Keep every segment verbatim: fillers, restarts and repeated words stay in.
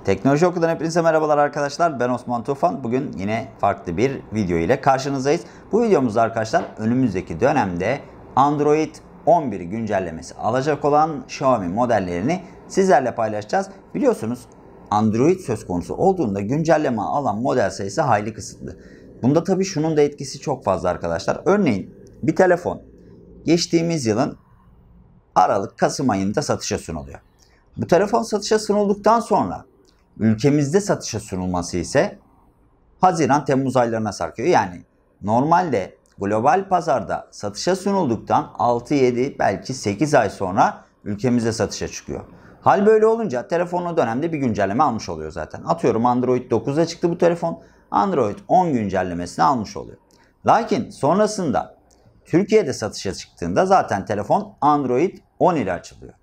Teknoloji Oku'dan hepinize merhabalar arkadaşlar. Ben Osman Tufan. Bugün yine farklı bir video ile karşınızdayız. Bu videomuzda arkadaşlar önümüzdeki dönemde Android on bir güncellemesi alacak olan Xiaomi modellerini sizlerle paylaşacağız. Biliyorsunuz Android söz konusu olduğunda güncelleme alan model sayısı hayli kısıtlı. Bunda tabii şunun da etkisi çok fazla arkadaşlar. Örneğin bir telefon geçtiğimiz yılın Aralık-Kasım ayında satışa sunuluyor. Bu telefon satışa sunulduktan sonra ülkemizde satışa sunulması ise Haziran-Temmuz aylarına sarkıyor. Yani normalde global pazarda satışa sunulduktan altı yedi belki sekiz ay sonra ülkemizde satışa çıkıyor. Hal böyle olunca telefon o dönemde bir güncelleme almış oluyor zaten. Atıyorum Android dokuz'a çıktı bu telefon. Android on güncellemesini almış oluyor. Lakin sonrasında Türkiye'de satışa çıktığında zaten telefon Android on ile açılıyor.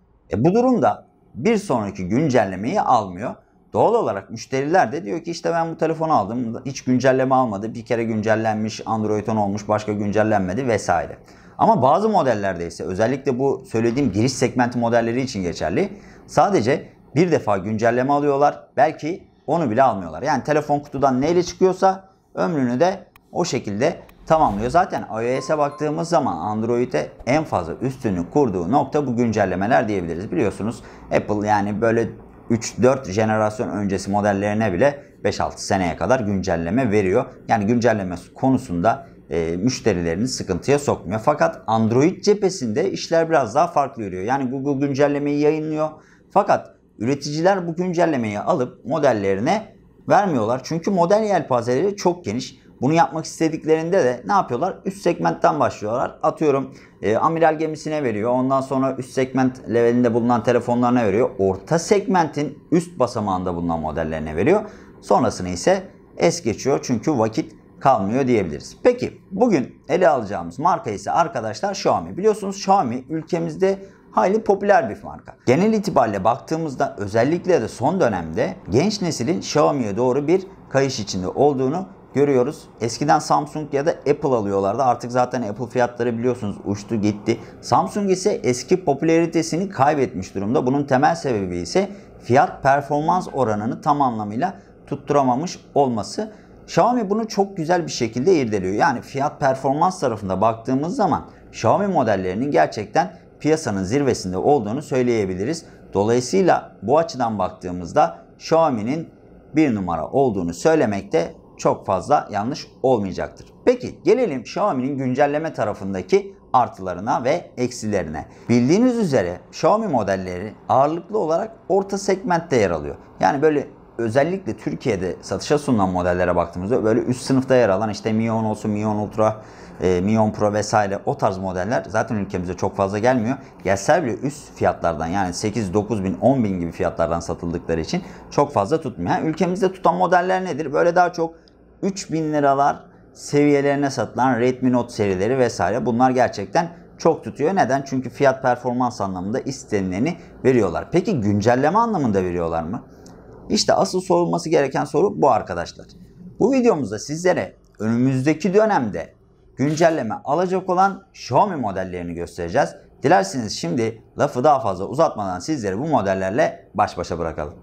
E bu durumda bir sonraki güncellemeyi almıyor. Doğal olarak müşteriler de diyor ki işte ben bu telefonu aldım, hiç güncelleme almadı, bir kere güncellenmiş, Android on olmuş, başka güncellenmedi vesaire. Ama bazı modellerde ise özellikle bu söylediğim giriş segmenti modelleri için geçerli. Sadece bir defa güncelleme alıyorlar, belki onu bile almıyorlar. Yani telefon kutudan neyle çıkıyorsa ömrünü de o şekilde tamamlıyor. Zaten iOS'e baktığımız zaman Android'e en fazla üstünlük kurduğu nokta bu güncellemeler diyebiliriz. Biliyorsunuz Apple yani böyle üç dört jenerasyon öncesi modellerine bile beş altı seneye kadar güncelleme veriyor. Yani güncelleme konusunda e, müşterilerini sıkıntıya sokmuyor. Fakat Android cephesinde işler biraz daha farklı yürüyor. Yani Google güncellemeyi yayınlıyor. Fakat üreticiler bu güncellemeyi alıp modellerine vermiyorlar. Çünkü model yelpazeleri çok geniş. Bunu yapmak istediklerinde de ne yapıyorlar? Üst segmentten başlıyorlar. Atıyorum e, amiral gemisine veriyor. Ondan sonra üst segment levelinde bulunan telefonlarına veriyor. Orta segmentin üst basamağında bulunan modellerine veriyor. Sonrasını ise es geçiyor. Çünkü vakit kalmıyor diyebiliriz. Peki bugün ele alacağımız marka ise arkadaşlar Xiaomi. Biliyorsunuz Xiaomi ülkemizde hayli popüler bir marka. Genel itibariyle baktığımızda özellikle de son dönemde genç neslin Xiaomi'ye doğru bir kayış içinde olduğunu görüyoruz. Eskiden Samsung ya da Apple alıyorlardı. Artık zaten Apple fiyatları biliyorsunuz uçtu gitti. Samsung ise eski popülaritesini kaybetmiş durumda. Bunun temel sebebi ise fiyat performans oranını tam anlamıyla tutturamamış olması. Xiaomi bunu çok güzel bir şekilde irdeliyor. Yani fiyat performans tarafında baktığımız zaman Xiaomi modellerinin gerçekten piyasanın zirvesinde olduğunu söyleyebiliriz. Dolayısıyla bu açıdan baktığımızda Xiaomi'nin bir numara olduğunu söylemekte çok fazla yanlış olmayacaktır. Peki gelelim Xiaomi'nin güncelleme tarafındaki artılarına ve eksilerine. Bildiğiniz üzere Xiaomi modelleri ağırlıklı olarak orta segmentte yer alıyor. Yani böyle özellikle Türkiye'de satışa sunulan modellere baktığımızda böyle üst sınıfta yer alan işte Mi on olsun, Mi on Ultra, e, Mi on Pro vesaire o tarz modeller zaten ülkemize çok fazla gelmiyor. Gelse bile üst fiyatlardan yani sekiz dokuz bin, on bin gibi fiyatlardan satıldıkları için çok fazla tutmuyor. Yani ülkemizde tutan modeller nedir? Böyle daha çok üç bin liralar seviyelerine satılan Redmi Note serileri vesaire bunlar gerçekten çok tutuyor. Neden? Çünkü fiyat performans anlamında istenileni veriyorlar. Peki güncelleme anlamında veriyorlar mı? İşte asıl sorulması gereken soru bu arkadaşlar. Bu videomuzda sizlere önümüzdeki dönemde güncelleme alacak olan Xiaomi modellerini göstereceğiz. Dilerseniz şimdi lafı daha fazla uzatmadan sizleri bu modellerle baş başa bırakalım.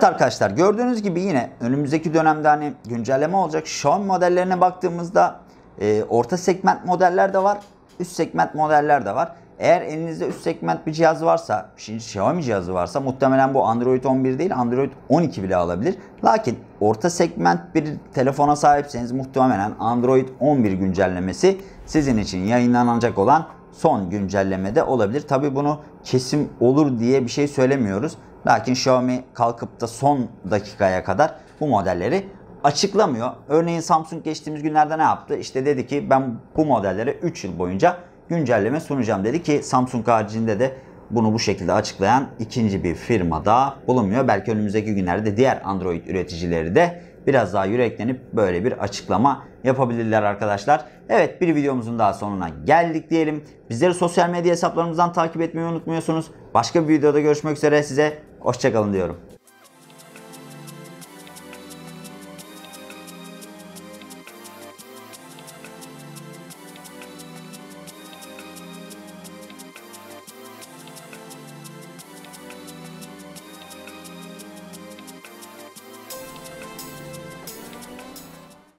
Evet arkadaşlar, gördüğünüz gibi yine önümüzdeki dönemde hani güncelleme olacak. Xiaomi modellerine baktığımızda e, orta segment modeller de var, üst segment modeller de var. Eğer elinizde üst segment bir cihaz varsa, şimdi Xiaomi cihazı varsa muhtemelen bu Android on bir değil, Android on iki bile alabilir. Lakin orta segment bir telefona sahipseniz muhtemelen Android on bir güncellemesi sizin için yayınlanacak olan son güncellemede olabilir. Tabi bunu kesin olur diye bir şey söylemiyoruz. Lakin Xiaomi kalkıp da son dakikaya kadar bu modelleri açıklamıyor. Örneğin Samsung geçtiğimiz günlerde ne yaptı? İşte dedi ki ben bu modellere üç yıl boyunca güncelleme sunacağım dedi ki Samsung haricinde de bunu bu şekilde açıklayan ikinci bir firma da bulunmuyor. Belki önümüzdeki günlerde diğer Android üreticileri de biraz daha yüreklenip böyle bir açıklama yapabilirler arkadaşlar. Evet, bir videomuzun daha sonuna geldik diyelim. Bizleri sosyal medya hesaplarımızdan takip etmeyi unutmuyorsunuz. Başka bir videoda görüşmek üzere, size hoşça kalın diyorum.